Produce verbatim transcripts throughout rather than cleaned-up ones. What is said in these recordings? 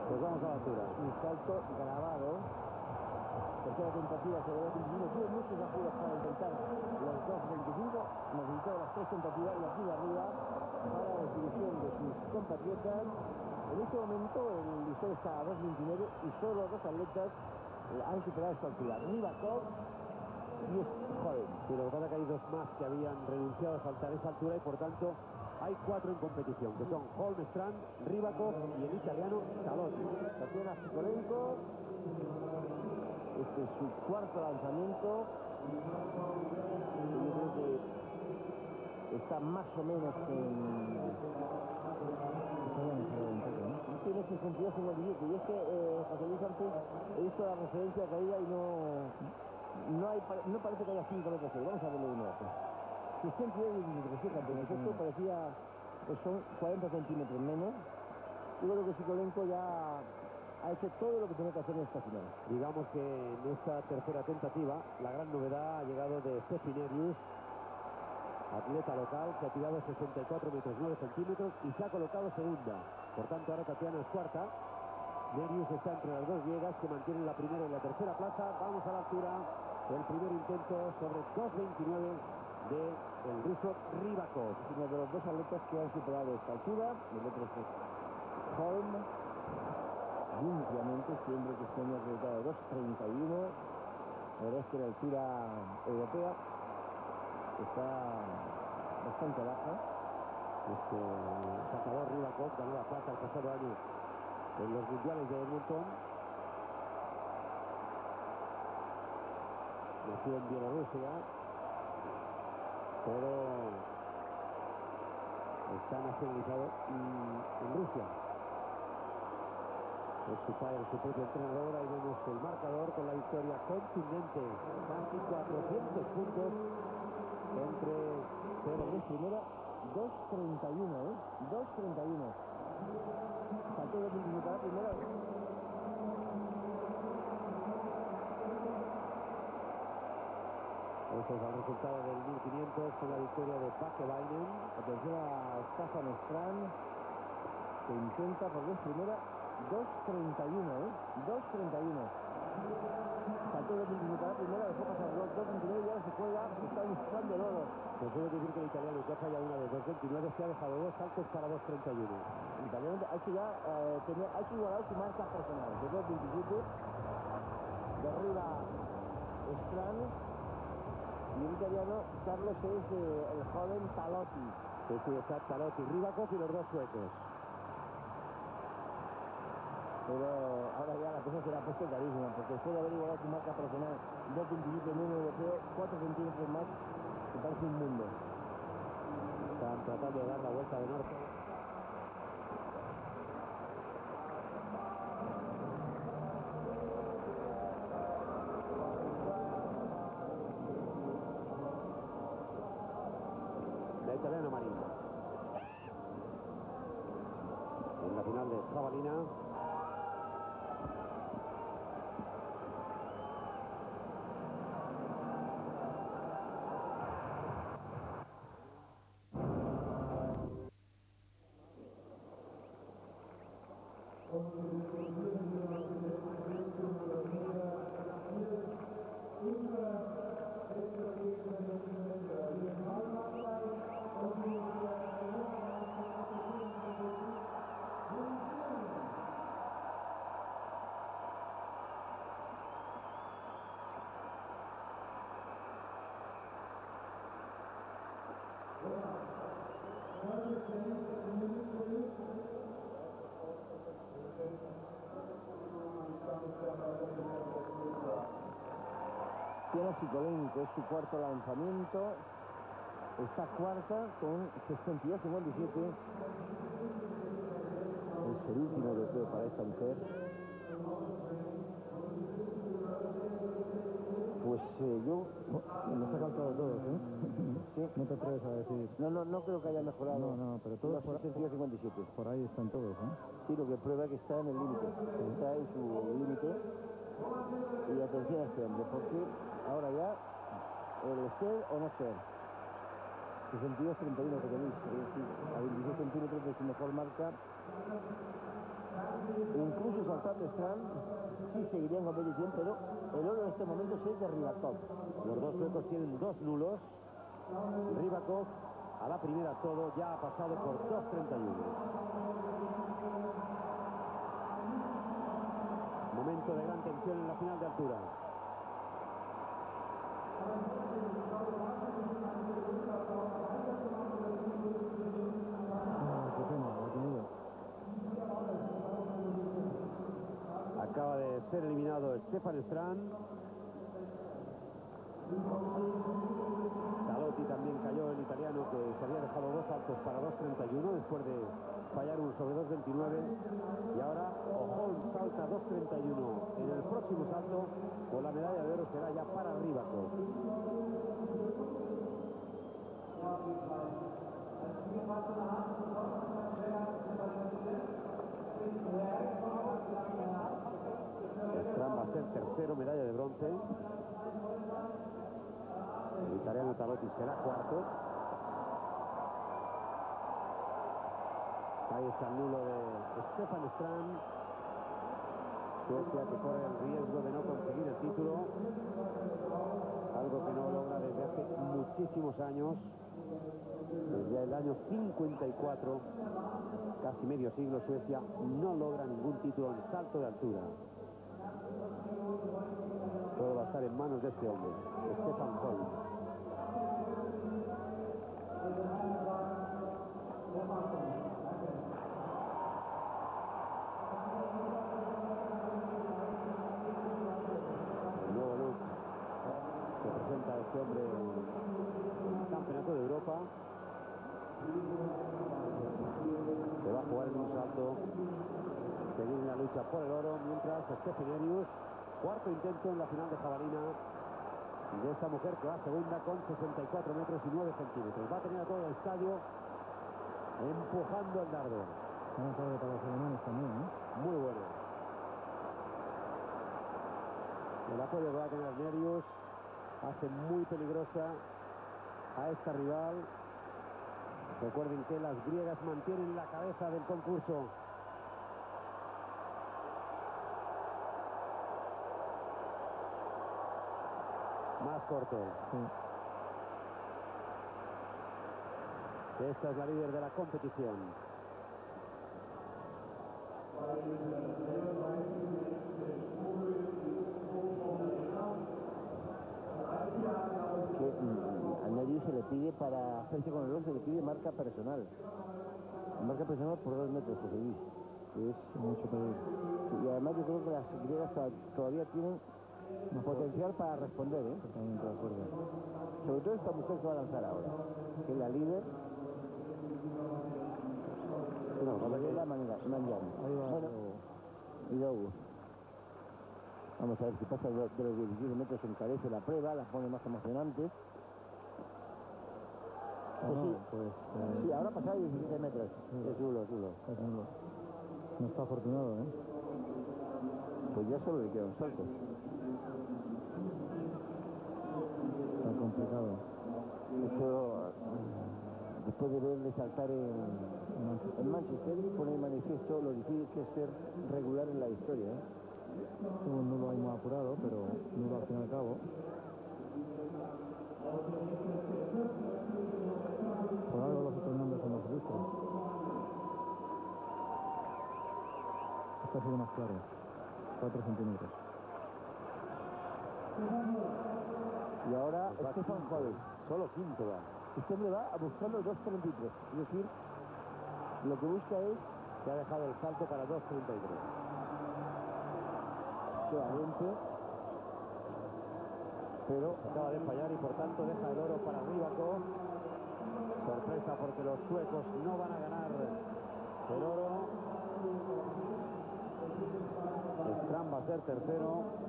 Pues vamos a la altura. Un salto grabado. Tercera tentativa sobre dos veinticinco. Tuvo muchos apuros para intentar los dos veinticinco. Necesitó las tres tentativas y aquí de arriba para la desilusión de sus compatriotas. En este momento el listón está a dos veintinueve y solo dos atletas han superado esta altura. Rybakov y Holm. Sí, lo que pasa es que hay dos más que habían renunciado a saltar esa altura y por tanto hay cuatro en competición, que son Holmstrand, Rybakov y el italiano Talotti. Tatiana Sikolenko. Este es su cuarto lanzamiento. Yo creo que está más o menos en... Tiene sesenta y dos cincuenta y siete. Y es que, eh, José Luis, antes he visto la referencia caída y no... No, hay, no parece que haya cinco metros. Vamos a verlo de nuevo. sesenta y dos diecisiete. Esto parecía... Pues son cuarenta centímetros menos. Yo creo que Sikolenko ya ha hecho todo lo que tenía que hacer en esta final. Digamos que en esta tercera tentativa la gran novedad ha llegado de Stephinerius, atleta local, que ha tirado sesenta y cuatro metros nueve centímetros y se ha colocado segunda. Por tanto, ahora Tatiana es cuarta. Nerius está entre las dos griegas que mantienen la primera y la tercera plaza. Vamos a la altura del primer intento sobre dos veintinueve del ruso Rybakov. Uno de los dos atletas que han superado esta altura. El otro es Holm. Limpiamente, siempre que este año ha acreditado dos treinta y uno. La verdad es que la altura europea está bastante baja. Este saltador Rybakov ganó la plata el pasado año en los mundiales de Edmonton. Nació en Bielorrusia, pero está nacionalizado en Rusia. Es su padre, su propio entrenador. Ahí vemos el marcador con la victoria contundente. Casi cuatrocientos puntos entre cero y primera. dos treinta y uno, ¿eh? dos treinta y uno. Saltó de veinticinco a la primera. Este es el resultado del mil quinientos con la victoria de Pakevainen. Atención a Staffan Strand, que intenta por vez primera. dos treinta y uno, ¿eh? dos treinta y uno. Saltó de veinticinco a la primera, dejó pasar los dos veintinueve y ahora se juega. Está buscando el oro. Pues debo decir que el italiano, que ha fallado una de dos veintinueve, se ha dejado dos saltos para dos treinta y uno. El italiano ha hecho ya, eh, tener, ha hecho igualar su marca personal de dos veintisiete. Derriba Strand. Y el italiano, Carlos, es eh, el joven Talotti. Que sí, está Talotti, Rybakov y los dos suecos. Pero ahora ya la cosa se la ha puesto carísima, porque después de haber igualado su marca personal dos veintisiete en un europeo, cuatro centímetros más, que parece un mundo. Están tratando de dar la vuelta de norte. La italiana Marina. En la final de jabalina. Tatiana Sikolenko es su cuarto lanzamiento. Está cuarta con sesenta y dos cincuenta y siete. Es el último europeo para esta mujer. Pues eh, yo... Nos ha faltado todos, ¿eh? Sí. No te atreves a decir... No, no, no creo que haya mejorado. No, no, pero todos los por, sesenta y dos cincuenta y siete. por ahí están todos, ¿eh? Sí, lo que prueba que está en el límite. Está en su límite. Y atención a este hombre, porque ahora ya el ser o no ser. sesenta y dos treinta y uno que tenéis, a veintiséis centímetros de su mejor marca Incluso saltando Strand, sí seguiría en competición, pero el oro en este momento es de Rybakov. Los dos suecos tienen dos nulos. Rybakov, a la primera todo, ya ha pasado por dos treinta y uno. Momento de gran tensión en la final de altura. Ah, qué pena, lo ha tenido. Acaba de ser eliminado Stefan Strand. Talotti también cayó, el italiano, que se había dejado dos saltos para dos treinta y uno después de fallar uno sobre dos veintinueve. Y ahora O'Holm salta dos treinta y uno en el próximo salto, con la medalla de oro será ya para Rybakov. Strand va a ser tercero, medalla de bronce. El italiano Talotti será cuarto. Ahí está el nulo de Stefan Strand. Suecia, que corre el riesgo de no conseguir el título, algo que no logra desde hace muchísimos años, desde el año cincuenta y cuatro, casi medio siglo. Suecia no logra ningún título en salto de altura. Todo va a estar en manos de este hombre, Stefan Holm. El nuevo look que presenta este hombre en el Campeonato de Europa. Se va a jugar en un salto, seguir en la lucha por el oro, mientras Stefan Erius, cuarto intento en la final de jabalina de esta mujer, que va segunda con sesenta y cuatro metros y nueve centímetros. Va a tener a todo el estadio empujando el dardo. Han estado para los alemanes también, ¿no? Muy bueno. El apoyo que va a tener Nerius hace muy peligrosa a esta rival. Recuerden que las griegas mantienen la cabeza del concurso. Más corto. Sí. Esta es la líder de la competición. Que mm, a nadie se le pide, para hacerse con el oro, se le pide marca personal. Marca personal por dos metros, que seguís. Que es mucho pedir. Y además yo creo que las griegas todavía tienen potencial para responder, ¿eh? Totalmente de acuerdo. Sobre todo esta mujer que va a lanzar ahora, que es la líder. No, Gabriela Mangiani. Ahí va. Bueno, y luego vamos a ver si pasa de los diecisiete metros, encarece la prueba, la pone más emocionante. Ah, Pues no, sí. pues... eh, Sí, ahora pasa de diecisiete metros. Sí. Es chulo, chulo. es nulo. No está afortunado, ¿eh? Pues ya solo le queda un salto. Está complicado. Esto, después de verle saltar en, en Manchester, pone de manifiesto lo difícil que es ser regular en la historia, ¿eh? Tuvo un nulo ahí muy apurado, pero nulo al fin y al cabo. Por algo los otros nombres son los listos. Este ha sido más claro. cuatro centímetros. Y ahora Pues va Stefan quinto. Holm. Solo quinto va. Este hombre va buscando dos treinta y tres. Es decir, lo que busca es Se ha dejado el salto para dos treinta y tres. que valiente, pero Se acaba de fallar y por tanto deja el oro para Rybakov. Sorpresa porque los suecos no van a ganar el oro. Strand va a ser tercero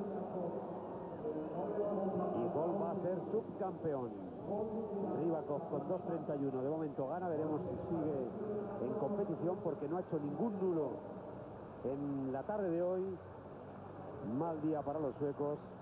y Holm va a ser subcampeón. Rybakov con dos treinta y uno de momento gana. Veremos si sigue en competición, porque no ha hecho ningún nulo en la tarde de hoy. Mal día para los suecos.